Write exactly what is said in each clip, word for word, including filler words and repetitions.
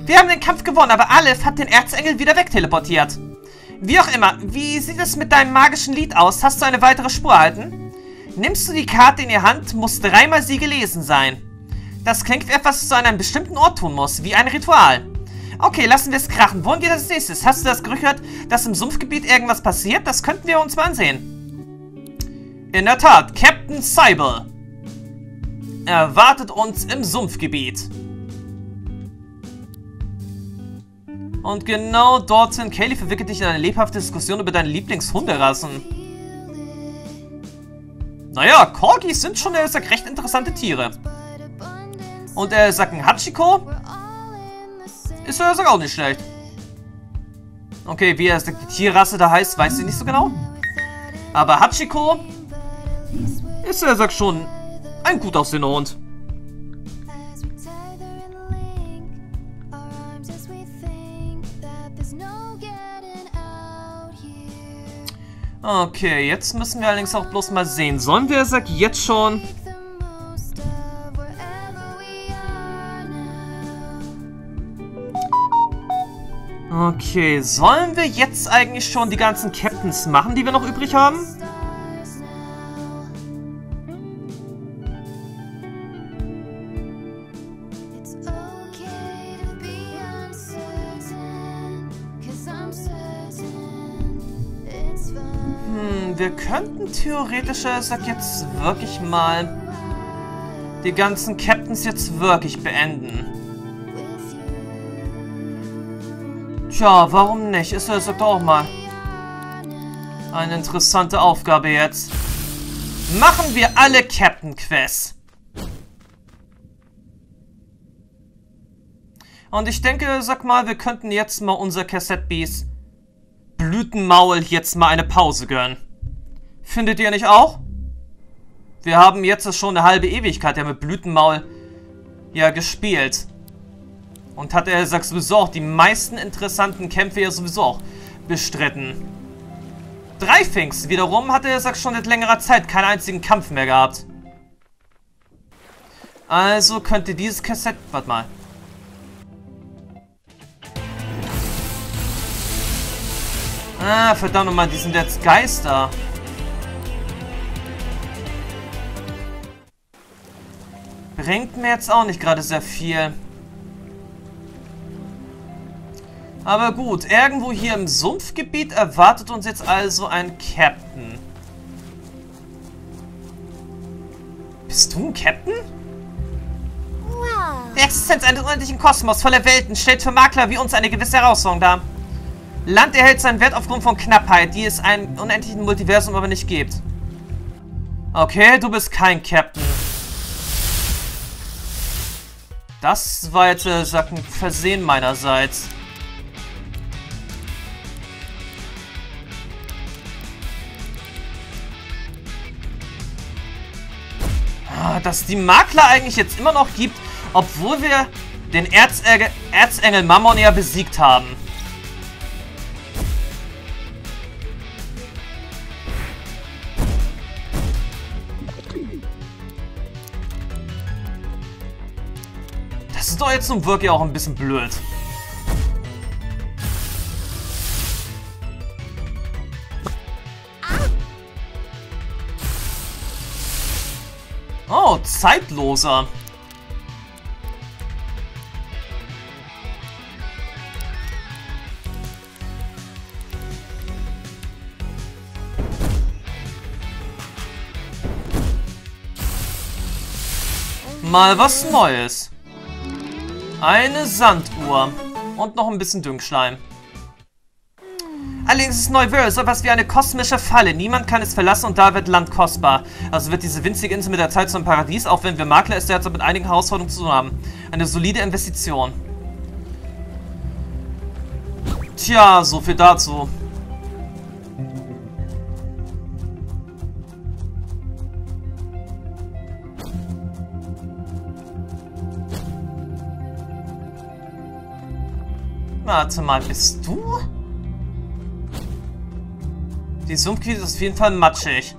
Wir haben den Kampf gewonnen, aber Aleph hat den Erzengel wieder wegteleportiert. Wie auch immer, wie sieht es mit deinem magischen Lied aus? Hast du eine weitere Spur erhalten? Nimmst du die Karte in die Hand, muss dreimal sie gelesen sein. Das klingt wie etwas, was du an einem bestimmten Ort tun musst, wie ein Ritual. Okay, lassen wir es krachen. Wohin geht das als nächstes? Hast du das Gerücht gehört, dass im Sumpfgebiet irgendwas passiert? Das könnten wir uns mal ansehen. In der Tat, Captain Cybele erwartet uns im Sumpfgebiet. Und genau dorthin, Kaylee verwickelt dich in eine lebhafte Diskussion über deine Lieblingshunderassen. Naja, Corgis sind schon, er sagt, recht interessante Tiere. Und er sagt, ein Hachiko ist, er sagt, auch nicht schlecht. Okay, wie er sagt, die Tierrasse da heißt, weiß ich nicht so genau. Aber Hachiko ist, er sagt, schon ein gut aussehender Hund. Okay, jetzt müssen wir allerdings auch bloß mal sehen. Sollen wir, sag jetzt schon... Okay, sollen wir jetzt eigentlich schon die ganzen Captains machen, die wir noch übrig haben? Wir könnten theoretisch, sag jetzt wirklich mal, die ganzen Captains jetzt wirklich beenden. Tja, warum nicht? Ist das doch auch mal eine interessante Aufgabe jetzt. Machen wir alle Captain-Quests. Und ich denke, sag mal, wir könnten jetzt mal unser Cassette-Beast Blütenmaul jetzt mal eine Pause gönnen. Findet ihr nicht auch? Wir haben jetzt schon eine halbe Ewigkeit ja mit Blütenmaul ja gespielt. Und hat er, sagt sowieso auch, die meisten interessanten Kämpfe ja sowieso auch bestritten. Dreifinks wiederum hat er, sagt schon seit längerer Zeit keinen einzigen Kampf mehr gehabt. Also könnte dieses Kassett... Warte mal. Ah, verdammt nochmal, die sind jetzt Geister. Bringt mir jetzt auch nicht gerade sehr viel. Aber gut, irgendwo hier im Sumpfgebiet erwartet uns jetzt also ein Captain. Bist du ein Captain? Wow. Die Existenz eines unendlichen Kosmos voller Welten stellt für Makler wie uns eine gewisse Herausforderung dar. Land erhält seinen Wert aufgrund von Knappheit, die es einem unendlichen Multiversum aber nicht gibt. Okay, du bist kein Captain. Das war jetzt, äh, sag, ein Versehen meinerseits. Ah, dass die Makler eigentlich jetzt immer noch gibt, obwohl wir den Erzengel, Erzengel Mammon ja besiegt haben. Das ist doch jetzt nun wirklich auch ein bisschen blöd. Oh, zeitloser. Mal was Neues. Eine Sanduhr. Und noch ein bisschen Düngschleim. Allerdings ist Neuwöhr so etwas wie eine kosmische Falle. Niemand kann es verlassen und da wird Land kostbar. Also wird diese winzige Insel mit der Zeit zu einem Paradies, auch wenn wir Makler es derzeit mit einigen Herausforderungen zu tun haben. Eine solide Investition. Tja, so viel dazu. Warte mal, bist du? Die Sumpfgebiet ist auf jeden Fall matschig.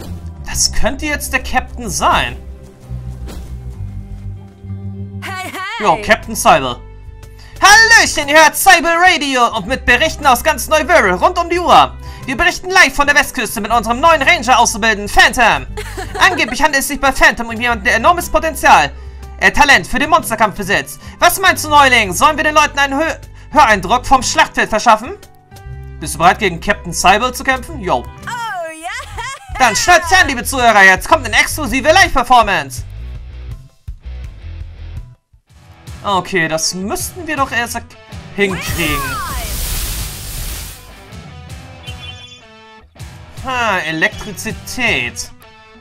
Das könnte jetzt der Captain sein. Hey, Jo, Captain Cybele. Hallöchen, ihr hört Cybele Radio und mit Berichten aus ganz Neu-Wirral rund um die Uhr. Wir berichten live von der Westküste mit unserem neuen Ranger-Auszubildenden, Phantom. Angeblich handelt es sich bei Phantom um jemanden, der enormes Potenzial, äh, Talent für den Monsterkampf besitzt. Was meinst du, Neuling? Sollen wir den Leuten einen Hö Höreindruck vom Schlachtfeld verschaffen? Bist du bereit, gegen Captain Cybele zu kämpfen? Yo. Oh, yeah. Dann schnallt euch an, liebe Zuhörer, jetzt kommt eine exklusive Live-Performance. Okay, das müssten wir doch erst hinkriegen. Ha, Elektrizität.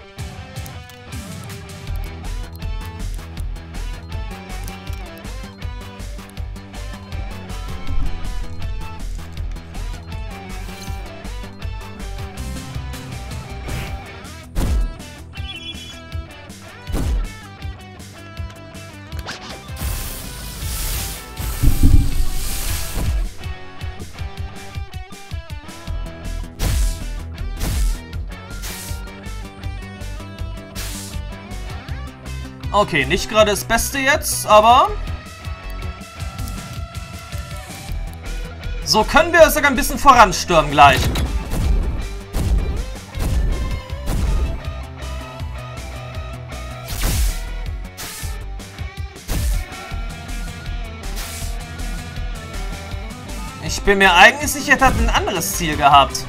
Okay, nicht gerade das Beste jetzt, aber so können wir sogar ein bisschen voranstürmen gleich. Ich bin mir eigentlich sicher, er hat ein anderes Ziel gehabt.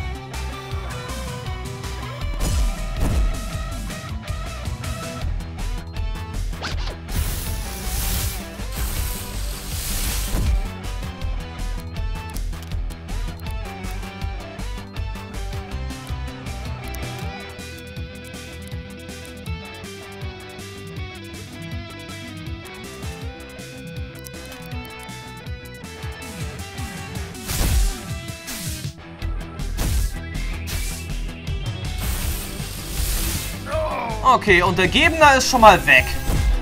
Okay, und der Gegner ist schon mal weg.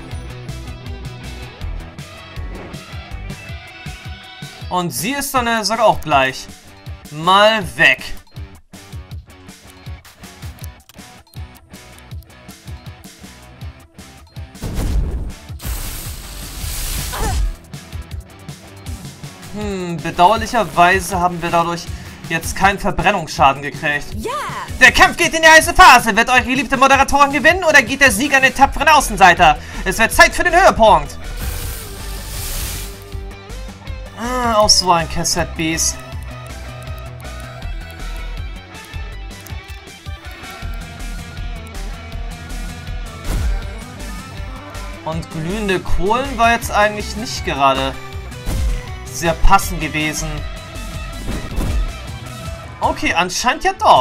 Und sie ist dann äh, sogar auch gleich mal weg. Hm, bedauerlicherweise haben wir dadurch jetzt keinen Verbrennungsschaden gekriegt. Yeah. Der Kampf geht in die heiße Phase. Wird eure geliebte Moderatorin gewinnen oder geht der Sieg an den tapferen Außenseiter? Es wird Zeit für den Höhepunkt. Ah, auch so ein Cassette-Beast. Und glühende Kohlen war jetzt eigentlich nicht gerade sehr passend gewesen. Okay, anscheinend ja doch.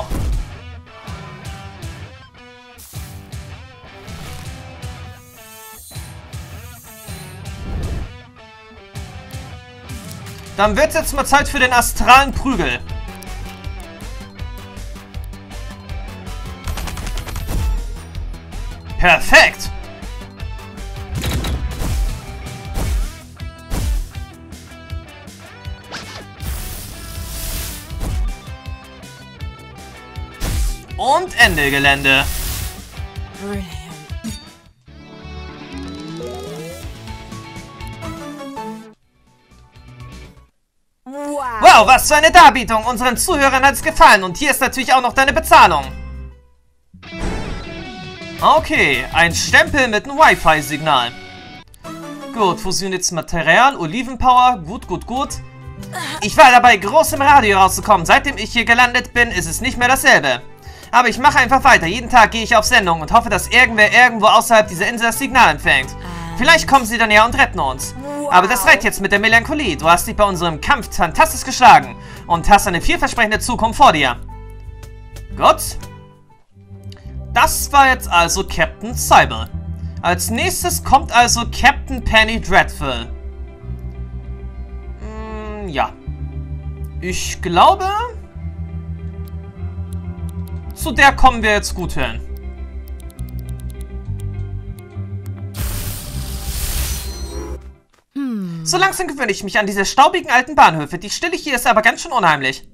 Dann wird es jetzt mal Zeit für den astralen Prügel. Perfekt! Und Ende Gelände. Brilliant. Wow. Wow, was für eine Darbietung. Unseren Zuhörern hat es gefallen. Und hier ist natürlich auch noch deine Bezahlung. Okay, ein Stempel mit einem Wi-Fi-Signal. Gut, fusioniertes Material, Olivenpower, gut, gut, gut. Ich war dabei, groß im Radio rauszukommen. Seitdem ich hier gelandet bin, ist es nicht mehr dasselbe. Aber ich mache einfach weiter. Jeden Tag gehe ich auf Sendung und hoffe, dass irgendwer irgendwo außerhalb dieser Insel das Signal empfängt. Vielleicht kommen sie dann ja und retten uns. Aber das reicht jetzt mit der Melancholie. Du hast dich bei unserem Kampf fantastisch geschlagen und hast eine vielversprechende Zukunft vor dir. Gut. Das war jetzt also Captain Cybele. Als nächstes kommt also Captain Penny Dreadful. Hm, ja. Ich glaube... Zu der kommen wir jetzt gut hin. Hm. So langsam gewöhne ich mich an diese staubigen alten Bahnhöfe. Die Stille hier ist aber ganz schön unheimlich.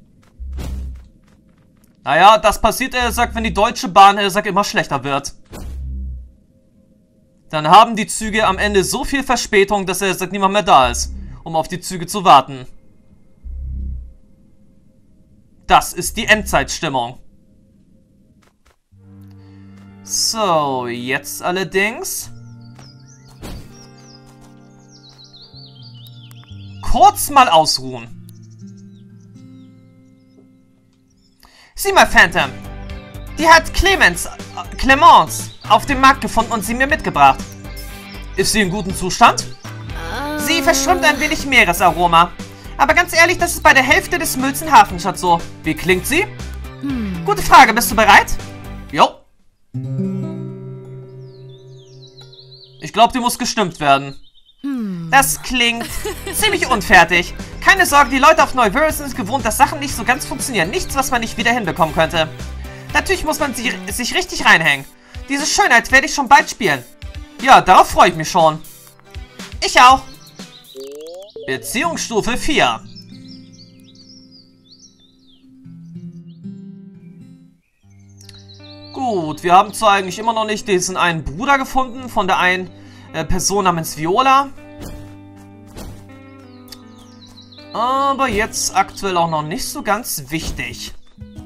Naja, das passiert, er sagt, wenn die Deutsche Bahn, er sagt, immer schlechter wird. Dann haben die Züge am Ende so viel Verspätung, dass er sagt, niemand mehr da ist, um auf die Züge zu warten. Das ist die Endzeitstimmung. So, jetzt allerdings kurz mal ausruhen. Sieh mal, Phantom. Die hat Clemens, äh, Clemence auf dem Markt gefunden und sie mir mitgebracht. Ist sie in gutem Zustand? Sie verströmt ein wenig Meeresaroma. Aber ganz ehrlich, das ist bei der Hälfte des Mülls in Hafenstadt so. Wie klingt sie? Hm. Gute Frage, bist du bereit? Jo. Ich glaube, die muss gestimmt werden. Hm. Das klingt ziemlich unfertig. Keine Sorge, die Leute auf Neu-Verus sind gewohnt, dass Sachen nicht so ganz funktionieren. Nichts, was man nicht wieder hinbekommen könnte. Natürlich muss man sie, sich richtig reinhängen. Diese Schönheit werde ich schon bald spielen. Ja, darauf freue ich mich schon. Ich auch. Beziehungsstufe vier. Gut, wir haben zwar eigentlich immer noch nicht diesen einen Bruder gefunden von der einen äh, Person namens Viola. Aber jetzt aktuell auch noch nicht so ganz wichtig.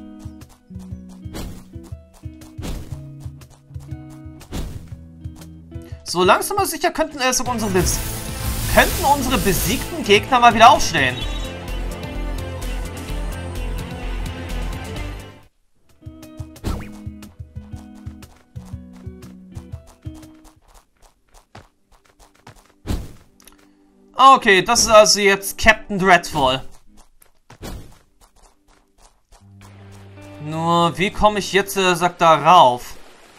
So langsam aber sicher könnten, äh, sogar unsere, Bes könnten unsere besiegten Gegner mal wieder aufstehen. Okay, das ist also jetzt Captain Dreadful. Nur, wie komme ich jetzt, äh, sagt da rauf?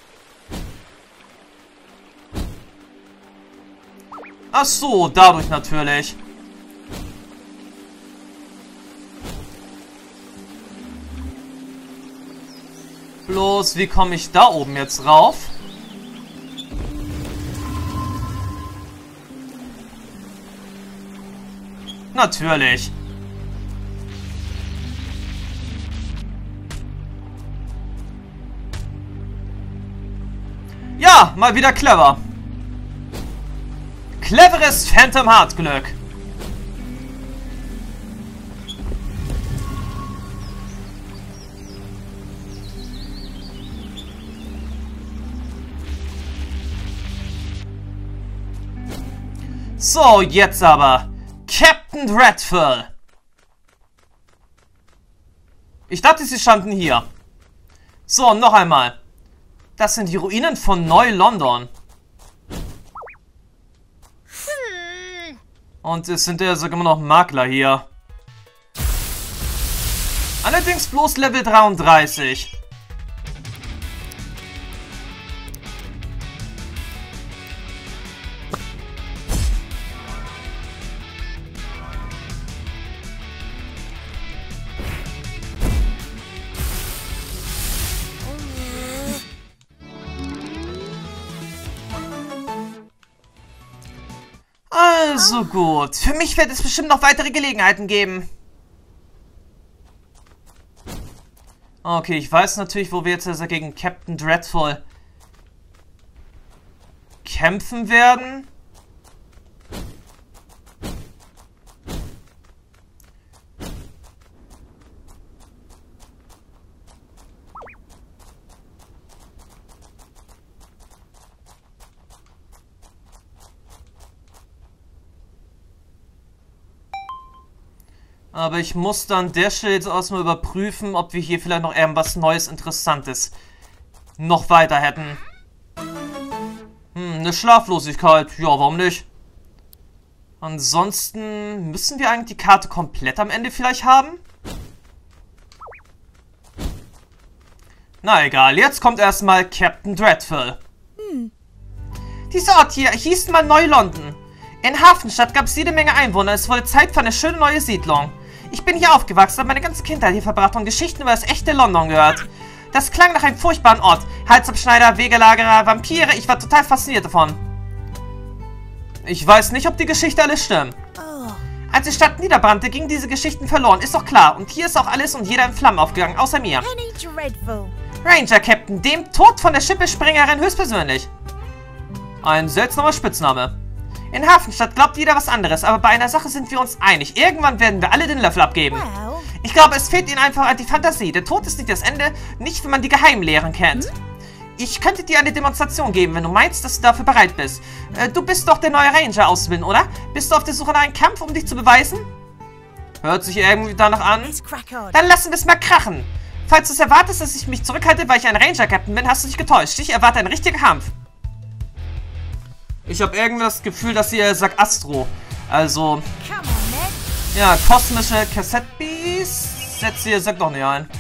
Ach so, dadurch natürlich. Bloß, wie komme ich da oben jetzt rauf? Natürlich. Ja, mal wieder clever. Cleveres Phantom Heart Glück. So, jetzt aber Captain Dreadful. Ich dachte, sie standen hier. So, noch einmal. Das sind die Ruinen von Neu-London. Und es sind ja sogar immer noch Makler hier. Allerdings bloß Level dreiunddreißig. Also gut. Für mich wird es bestimmt noch weitere Gelegenheiten geben. Okay, ich weiß natürlich, wo wir jetzt also gegen Captain Dreadful kämpfen werden. Aber ich muss dann an der Stelle jetzt erstmal überprüfen, ob wir hier vielleicht noch irgendwas Neues, Interessantes noch weiter hätten. Hm, eine Schlaflosigkeit. Ja, warum nicht? Ansonsten müssen wir eigentlich die Karte komplett am Ende vielleicht haben? Na egal, jetzt kommt erstmal Captain Dreadful. Hm. Dieser Ort hier hieß mal Neu-London. In Hafenstadt gab es jede Menge Einwohner. Es wurde Zeit für eine schöne neue Siedlung. Ich bin hier aufgewachsen, habe meine ganze Kindheit hier verbracht und Geschichten über das echte London gehört. Das klang nach einem furchtbaren Ort. Halsabschneider, Wegelagerer, Vampire. Ich war total fasziniert davon. Ich weiß nicht, ob die Geschichte alles stimmt. Oh. Als die Stadt niederbrannte, gingen diese Geschichten verloren. Ist doch klar. Und hier ist auch alles und jeder in Flammen aufgegangen, außer mir. Ranger, Captain. Dem Tod von der Schiffespringerin höchstpersönlich. Ein seltsamer Spitzname. In Hafenstadt glaubt jeder was anderes, aber bei einer Sache sind wir uns einig. Irgendwann werden wir alle den Löffel abgeben. Well. Ich glaube, es fehlt ihnen einfach an die Fantasie. Der Tod ist nicht das Ende, nicht wenn man die Geheimlehren kennt. Ich könnte dir eine Demonstration geben, wenn du meinst, dass du dafür bereit bist. Äh, du bist doch der neue Ranger-Ausbilden, oder? Bist du auf der Suche nach einem Kampf, um dich zu beweisen? Hört sich irgendwie danach an. Let's crack on. Dann lassen wir es mal krachen. Falls du es erwartest, dass ich mich zurückhalte, weil ich ein Ranger-Captain bin, hast du dich getäuscht. Ich erwarte einen richtigen Kampf. Ich habe irgendwie das Gefühl, dass ihr sagt Astro. Also, Come on, Ned. ja, kosmische Cassette-Bees. Setzt ihr, sagt doch nicht ein.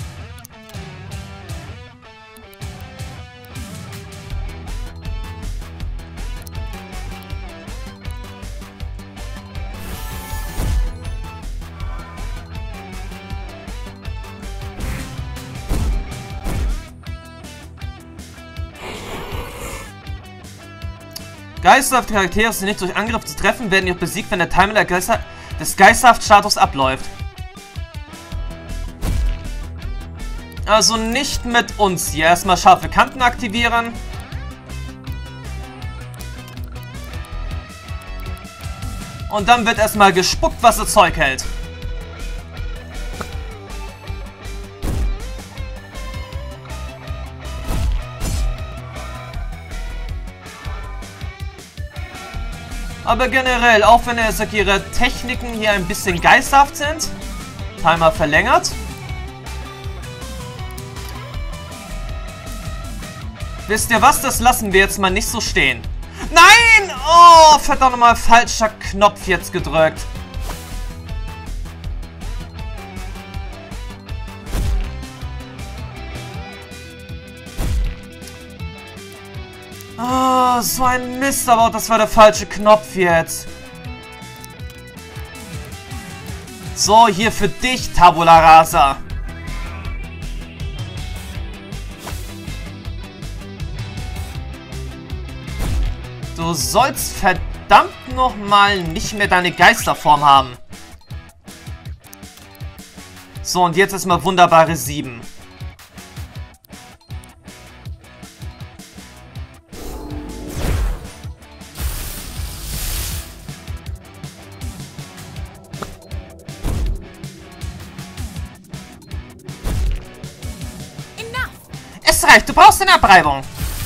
Geisterhafte Charaktere sind nicht durch Angriff zu treffen, werden jedoch besiegt, wenn der Timer der Geister des Geisterhaft-Status abläuft. Also nicht mit uns hier. Erstmal scharfe Kanten aktivieren. Und dann wird erstmal gespuckt, was das Zeug hält. Aber generell, auch wenn er sagt, ihre Techniken hier ein bisschen geisterhaft sind. Timer verlängert. Wisst ihr was? Das lassen wir jetzt mal nicht so stehen. Nein! Oh, verdammt nochmal, falscher Knopf jetzt gedrückt. Oh, so ein Mist, aber das war der falsche Knopf jetzt. So, hier für dich, Tabula Rasa. Du sollst verdammt nochmal nicht mehr deine Geisterform haben. So, und jetzt erstmal wunderbare sieben. Es reicht, du brauchst eine Abreibung.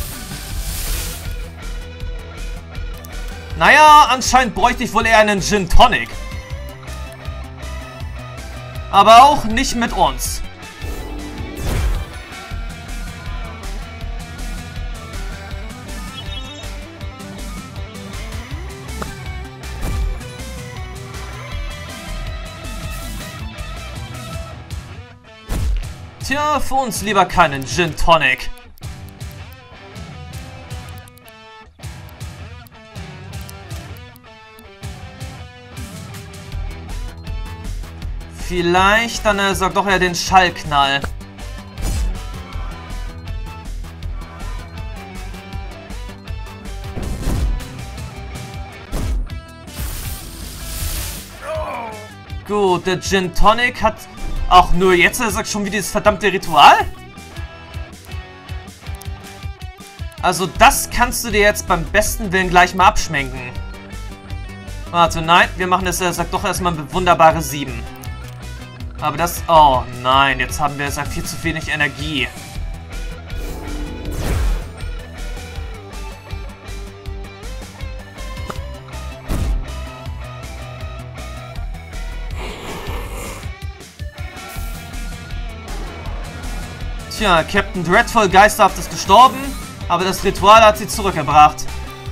Naja, anscheinend bräuchte ich wohl eher einen Gin Tonic. Aber auch nicht mit uns. Tja, für uns lieber keinen Gin Tonic. Vielleicht, dann äh, sagt doch er den Schallknall. Gut, der Gin Tonic hat... Ach, nur jetzt, er sagt schon wieder dieses verdammte Ritual? Also das kannst du dir jetzt beim besten Willen gleich mal abschminken. Warte, nein, wir machen das, er sagt doch erstmal eine wunderbare sieben. Aber das... Oh nein, jetzt haben wir es viel zu wenig Energie. Tja, Captain Dreadful Geisterhaft ist gestorben, aber das Ritual hat sie zurückgebracht.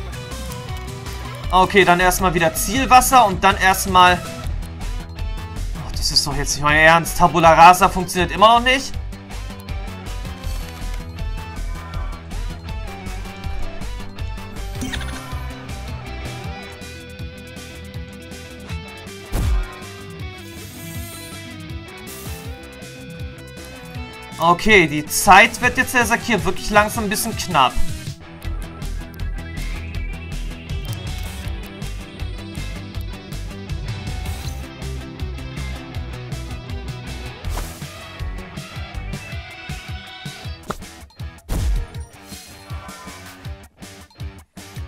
Okay, dann erstmal wieder Zielwasser und dann erstmal... Oh, das ist doch jetzt nicht euer Ernst. Tabula Rasa funktioniert immer noch nicht. Okay, die Zeit wird jetzt, der sagt hier, wirklich langsam ein bisschen knapp.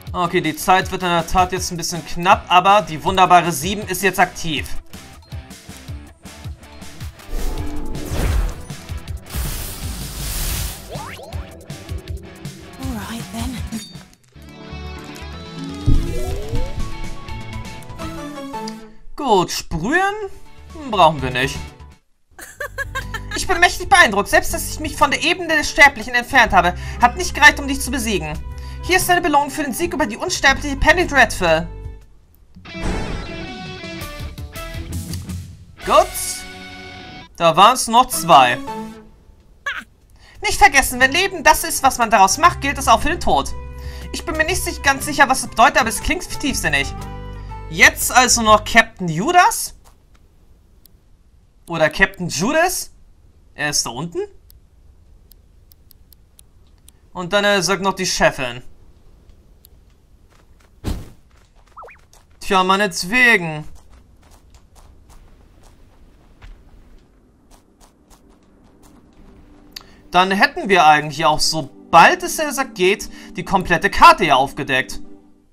Okay, die Zeit wird in der Tat jetzt ein bisschen knapp, aber die wunderbare sieben ist jetzt aktiv. Alright then. Gut, sprühen brauchen wir nicht. Ich bin mächtig beeindruckt. Selbst, dass ich mich von der Ebene der Sterblichen entfernt habe, hat nicht gereicht, um dich zu besiegen. Hier ist deine Belohnung für den Sieg über die unsterbliche Penny Dreadful. Gut. Da waren es noch zwei. Nicht vergessen, wenn Leben das ist, was man daraus macht, gilt es auch für den Tod. Ich bin mir nicht ganz sicher, was es bedeutet, aber es klingt tiefsinnig. Jetzt also noch Captain Judas? Oder Captain Judas? Er ist da unten? Und dann äh, sagt noch die Chefin. Tja, meinetwegen. Dann hätten wir eigentlich auch, sobald es ja sagt geht, die komplette Karte hier aufgedeckt.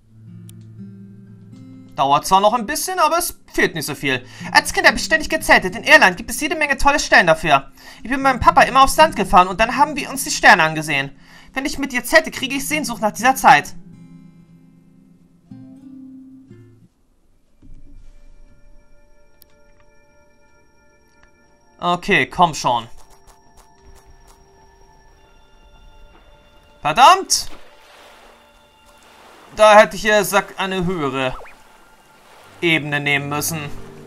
Dauert zwar noch ein bisschen, aber es fehlt nicht so viel. Als Kind habe ich ständig gezeltet. In Irland gibt es jede Menge tolle Stellen dafür. Ich bin mit meinem Papa immer aufs Land gefahren und dann haben wir uns die Sterne angesehen. Wenn ich mit dir zelte, kriege ich Sehnsucht nach dieser Zeit. Okay, komm schon. Verdammt! Da hätte ich ja Sack eine höhere Ebene nehmen müssen.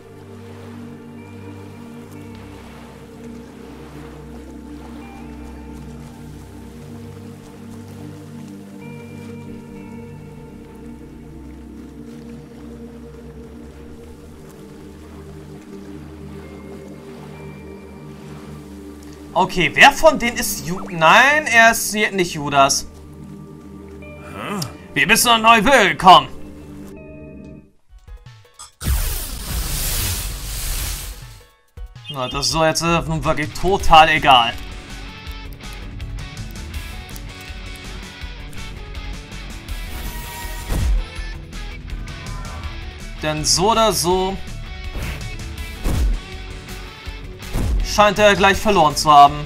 Okay, wer von denen ist Ju... Nein, er ist nicht Judas. Wir bist noch neu willkommen. Na, das ist so jetzt äh, nun wirklich total egal. Denn so oder so scheint er gleich verloren zu haben.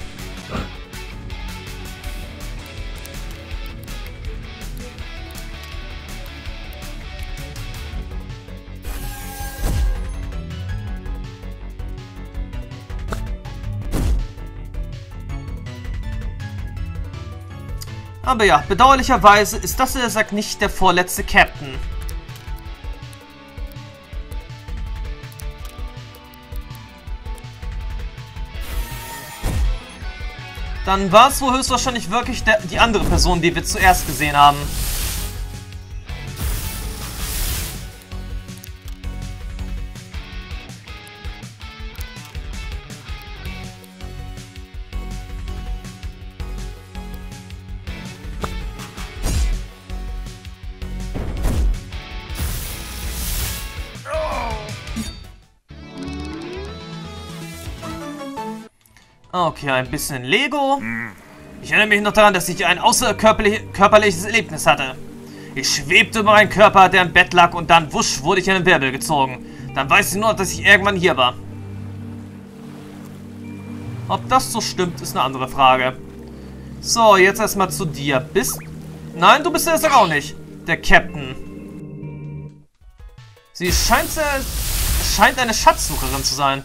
Aber ja, bedauerlicherweise ist das, er sagt, nicht der vorletzte Captain. Dann war es wohl höchstwahrscheinlich wirklich der, die andere Person, die wir zuerst gesehen haben. Okay, ein bisschen Lego. Ich erinnere mich noch daran, dass ich ein außerkörperliches Erlebnis hatte. Ich schwebte über meinen Körper, der im Bett lag, und dann wusch, wurde ich in den Wirbel gezogen. Dann weiß ich nur, dass ich irgendwann hier war. Ob das so stimmt, ist eine andere Frage. So, jetzt erstmal zu dir. Bist... Nein, du bist ja auch nicht der Captain. Sie scheint, äh, scheint eine Schatzsucherin zu sein.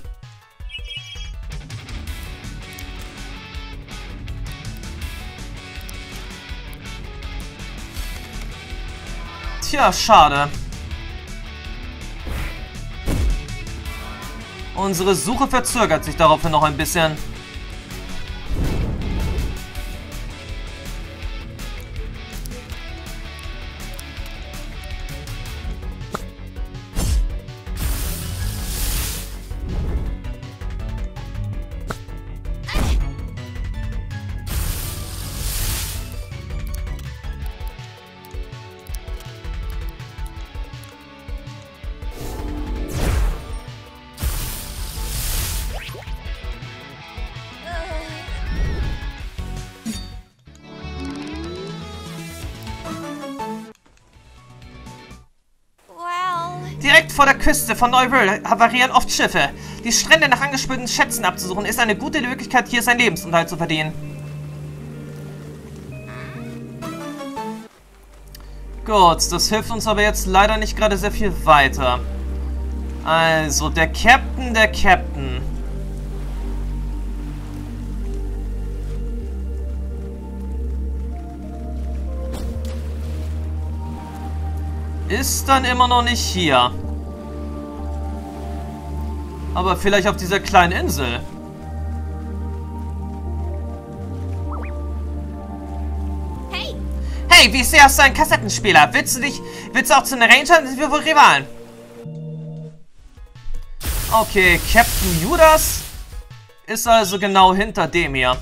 Tja, schade. Unsere Suche verzögert sich daraufhin noch ein bisschen. Direkt vor der Küste von Neuville havarieren oft Schiffe. Die Strände nach angespülten Schätzen abzusuchen, ist eine gute Möglichkeit, hier seinen Lebensunterhalt zu verdienen. Gut, das hilft uns aber jetzt leider nicht gerade sehr viel weiter. Also, der Captain, der Captain. Ist dann immer noch nicht hier. Aber vielleicht auf dieser kleinen Insel. Hey! Hey, wie ich sehe, hast du einen Kassettenspieler. Willst du dich... Willst du auch zu den Rangern? Sind wir wohl Rivalen? Okay, Captain Judas ist also genau hinter dem hier.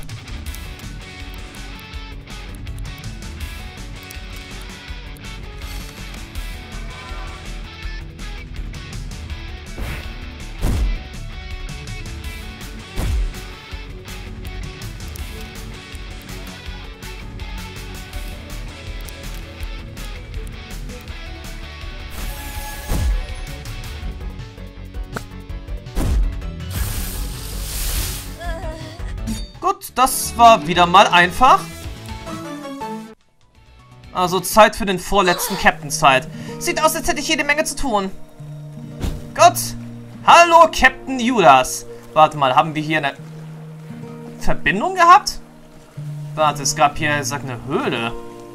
Gut, das war wieder mal einfach. Also Zeit für den vorletzten Captain-Zeit. Sieht aus, als hätte ich jede Menge zu tun. Gut. Hallo, Captain Judas. Warte mal, haben wir hier eine Verbindung gehabt? Warte, es gab hier, sagt eine Höhle.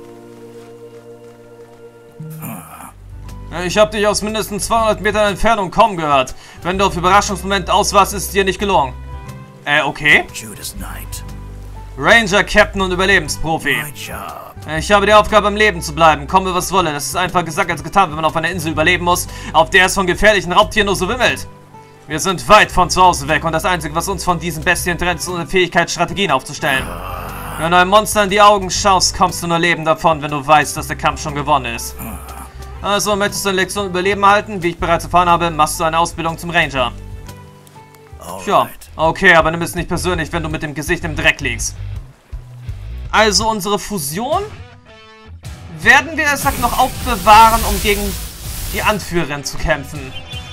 Ich habe dich aus mindestens zweihundert Metern Entfernung kaum gehört. Wenn du auf Überraschungsmoment aus warst, ist es dir nicht gelungen. Äh, okay. Judas Knight. Ranger, Captain und Überlebensprofi. My job. Ich habe die Aufgabe, am Leben zu bleiben. Komme, was wolle. Das ist einfach gesagt als getan, wenn man auf einer Insel überleben muss, auf der es von gefährlichen Raubtieren nur so wimmelt. Wir sind weit von zu Hause weg und das Einzige, was uns von diesen Bestien trennt, ist unsere Fähigkeit, Strategien aufzustellen. Wenn du einem Monster in die Augen schaust, kommst du nur lebend davon, wenn du weißt, dass der Kampf schon gewonnen ist. Also, möchtest du eine Lektion Überleben erhalten? Wie ich bereits erfahren habe, machst du eine Ausbildung zum Ranger. Tja, okay, aber nimm es nicht persönlich, wenn du mit dem Gesicht im Dreck liegst. Also unsere Fusion werden wir, sag noch, aufbewahren, um gegen die Anführerin zu kämpfen.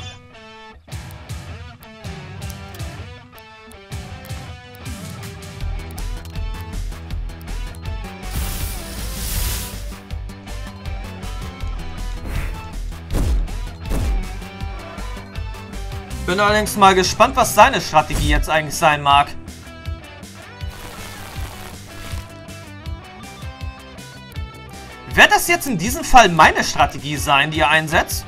Bin allerdings mal gespannt, was seine Strategie jetzt eigentlich sein mag. Wird das jetzt in diesem Fall meine Strategie sein, die er einsetzt?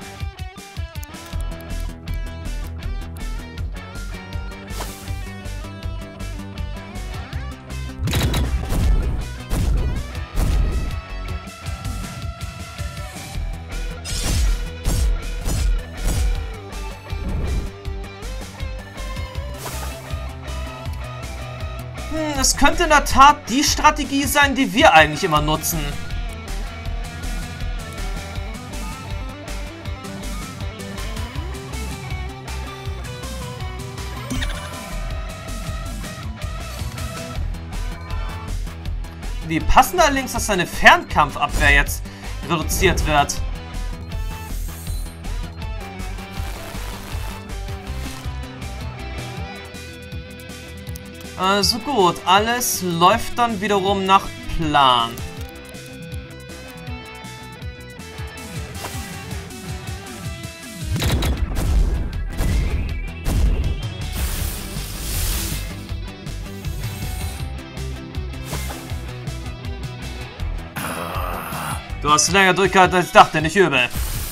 Hm, es könnte in der Tat die Strategie sein, die wir eigentlich immer nutzen. Wie passend allerdings, dass seine Fernkampfabwehr jetzt reduziert wird. Also gut, alles läuft dann wiederum nach Plan. Du hast länger durchgehalten, als ich dachte, nicht übel.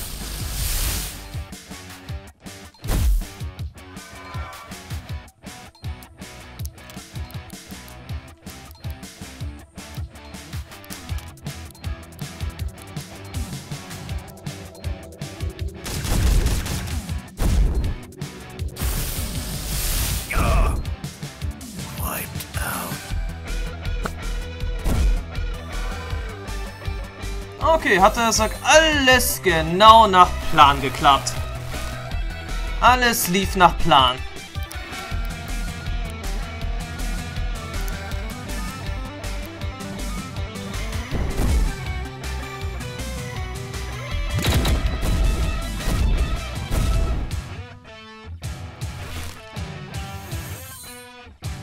Okay, hatte es alles genau nach Plan geklappt. Alles lief nach Plan.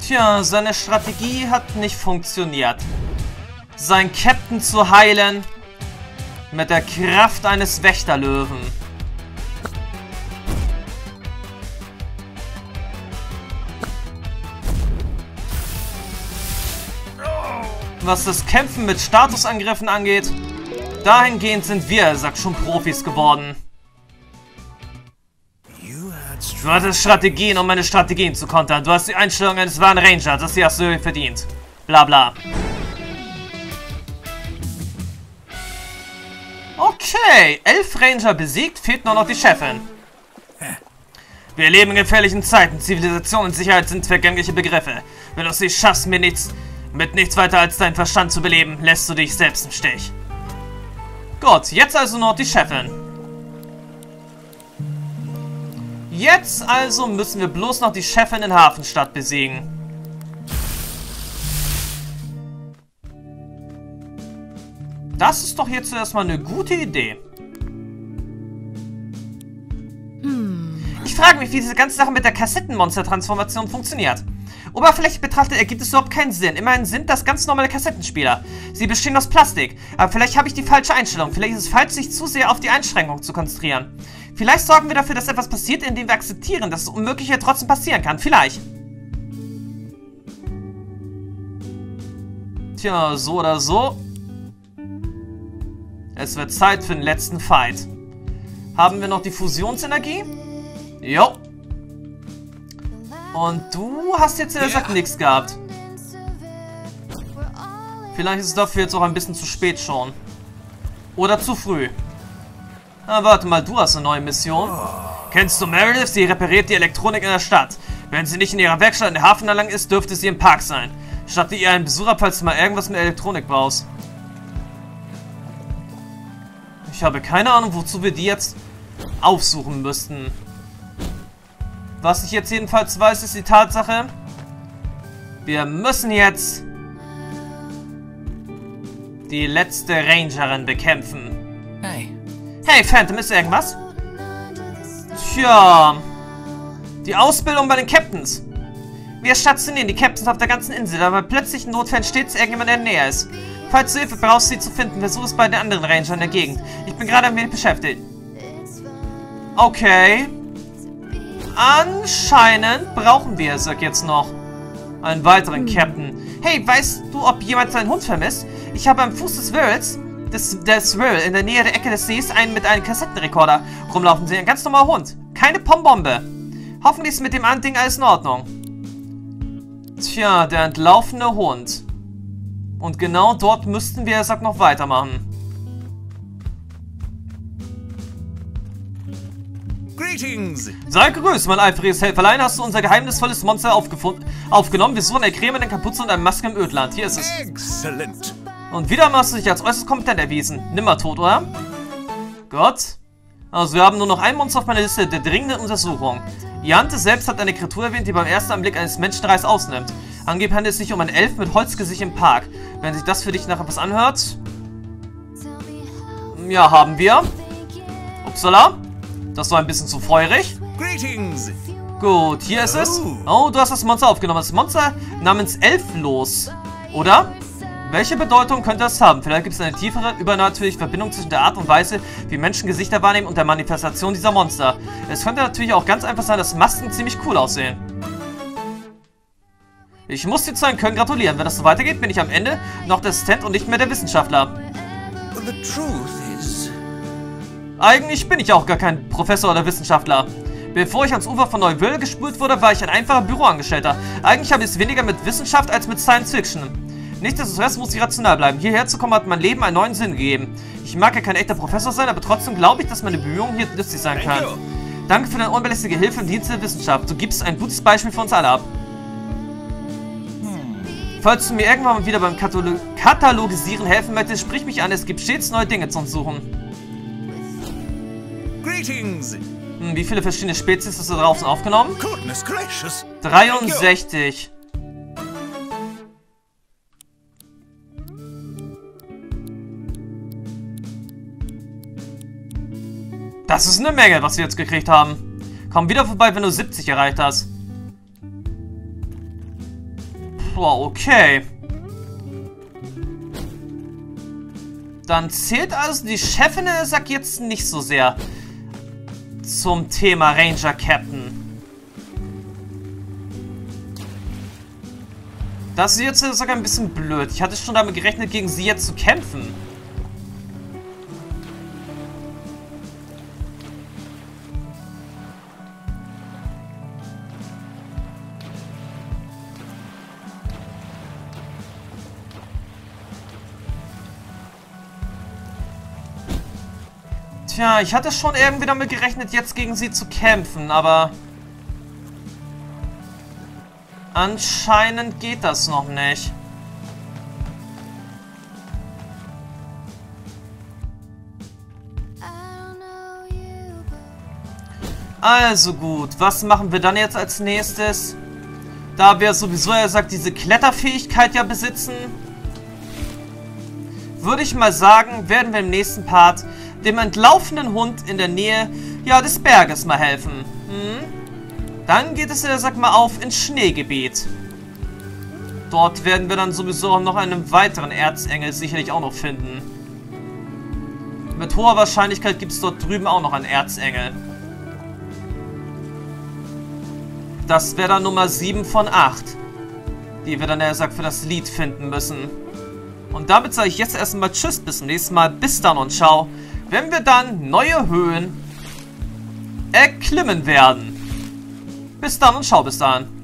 Tja, seine Strategie hat nicht funktioniert. Sein Captain zu heilen mit der Kraft eines Wächterlöwen. Was das Kämpfen mit Statusangriffen angeht, dahingehend sind wir, sagt schon, Profis geworden. Du hattest Strategien, um meine Strategien zu kontern. Du hast die Einstellung eines wahren Rangers, das hast du verdient. Bla bla. Okay, elf Ranger besiegt, fehlt nur noch die Chefin. Wir leben in gefährlichen Zeiten. Zivilisation und Sicherheit sind vergängliche Begriffe. Wenn du es nicht schaffst, mir nichts, mit nichts weiter als deinen Verstand zu beleben, lässt du dich selbst im Stich. Gut, jetzt also noch die Chefin. Jetzt also müssen wir bloß noch die Chefin in Hafenstadt besiegen. Das ist doch jetzt erstmal eine gute Idee. Ich frage mich, wie diese ganze Sache mit der Kassettenmonster-Transformation funktioniert. Oberflächlich betrachtet ergibt es überhaupt keinen Sinn. Immerhin sind das ganz normale Kassettenspieler. Sie bestehen aus Plastik. Aber vielleicht habe ich die falsche Einstellung. Vielleicht ist es falsch, sich zu sehr auf die Einschränkung zu konzentrieren. Vielleicht sorgen wir dafür, dass etwas passiert, indem wir akzeptieren, dass das Unmögliche trotzdem passieren kann. Vielleicht. Tja, so oder so. Es wird Zeit für den letzten Fight. Haben wir noch die Fusionsenergie? Jo. Und du hast jetzt ja gesagt nichts gehabt. Vielleicht ist es dafür jetzt auch ein bisschen zu spät schon. Oder zu früh. Na, warte mal, du hast eine neue Mission. Kennst du Meredith? Sie repariert die Elektronik in der Stadt. Wenn sie nicht in ihrer Werkstatt in der Hafen erlangt ist, dürfte sie im Park sein. Statte ihr einen Besuch ab, falls du mal irgendwas mit Elektronik brauchst. Ich habe keine Ahnung, wozu wir die jetzt aufsuchen müssten. Was ich jetzt jedenfalls weiß, ist die Tatsache, wir müssen jetzt die letzte Rangerin bekämpfen. Hey. Hey, Phantom, ist irgendwas? Tja, die Ausbildung bei den Captains. Wir stationieren die Captains auf der ganzen Insel, aber plötzlich in Notfällen stets irgendjemand in der Nähe ist. Falls du Hilfe brauchst, sie zu finden, versuch es bei den anderen Rangern in der Gegend. Ich bin gerade ein wenig beschäftigt. Okay. Anscheinend brauchen wir es jetzt noch einen weiteren Captain. Hey, weißt du, ob jemand seinen Hund vermisst? Ich habe am Fuß des Whirls, des, des Whirl, in der Nähe der Ecke des Sees, einen mit einem Kassettenrekorder rumlaufen sehen. Ein ganz normaler Hund. Keine Pombombe. Hoffentlich ist mit dem anderen Ding alles in Ordnung. Tja, der entlaufene Hund. Und genau dort müssten wir, er sagt, noch weitermachen. Greetings! Sei gegrüßt, mein eifriges Helferlein. Hast du unser geheimnisvolles Monster aufgenommen? Wir suchen eine Creme mit einer Kapuze und einer Maske im Ödland. Hier ist es. Excellent! Und wieder hast du dich als äußerst kompetent erwiesen. Nimmer tot, oder? Gut. Also wir haben nur noch ein Monster auf meiner Liste der dringenden Untersuchung. Iante selbst hat eine Kreatur erwähnt, die beim ersten Anblick eines Menschenreichs ausnimmt. Angeblich handelt es sich um einen Elf mit Holzgesicht im Park. Wenn sich das für dich nach etwas anhört... Ja, haben wir. Upsala. Das war ein bisschen zu feurig. Greetings! Gut, hier ist es. Oh, du hast das Monster aufgenommen. Das Monster namens Elflos. Oder? Welche Bedeutung könnte das haben? Vielleicht gibt es eine tiefere, übernatürliche Verbindung zwischen der Art und Weise, wie Menschen Gesichter wahrnehmen und der Manifestation dieser Monster. Es könnte natürlich auch ganz einfach sein, dass Masken ziemlich cool aussehen. Ich muss dir zu einem Können gratulieren. Wenn das so weitergeht, bin ich am Ende noch der Assistent und nicht mehr der Wissenschaftler. The truth is... Eigentlich bin ich auch gar kein Professor oder Wissenschaftler. Bevor ich ans Ufer von Neuwil gespült wurde, war ich ein einfacher Büroangestellter. Eigentlich habe ich es weniger mit Wissenschaft als mit Science Fiction. Nichtsdestotrotz muss ich rational bleiben. Hierher zu kommen hat mein Leben einen neuen Sinn gegeben. Ich mag ja kein echter Professor sein, aber trotzdem glaube ich, dass meine Bemühungen hier nützlich sein können. Danke für deine unbelästige Hilfe im Dienst der Wissenschaft. Du gibst ein gutes Beispiel für uns alle ab. Falls du mir irgendwann mal wieder beim Katalo Katalogisieren helfen möchtest, sprich mich an. Es gibt stets neue Dinge zu untersuchen. Greetings! Hm, wie viele verschiedene Spezies hast du draußen aufgenommen? Goodness gracious! dreiundsechzig. Das ist eine Menge, was wir jetzt gekriegt haben. Komm wieder vorbei, wenn du siebzig erreicht hast. Boah, okay. Dann zählt also die Chefin, sagt jetzt nicht so sehr zum Thema Ranger Captain. Das ist jetzt sogar ein bisschen blöd. Ich hatte schon damit gerechnet, gegen sie jetzt zu kämpfen. Tja, ich hatte schon irgendwie damit gerechnet, jetzt gegen sie zu kämpfen, aber anscheinend geht das noch nicht. Also gut, was machen wir dann jetzt als nächstes? Da wir sowieso, er sagt, diese Kletterfähigkeit ja besitzen, würde ich mal sagen, werden wir im nächsten Part dem entlaufenen Hund in der Nähe, ja, des Berges mal helfen. Hm? Dann geht es, sag mal, auf ins Schneegebiet. Dort werden wir dann sowieso auch noch einen weiteren Erzengel sicherlich auch noch finden. Mit hoher Wahrscheinlichkeit gibt es dort drüben auch noch einen Erzengel. Das wäre dann Nummer sieben von acht, die wir dann, er sagt, für das Lied finden müssen. Und damit sage ich jetzt erstmal Tschüss, bis zum nächsten Mal. Bis dann und ciao. Wenn wir dann neue Höhen erklimmen werden. Bis dann und ciao, bis dann.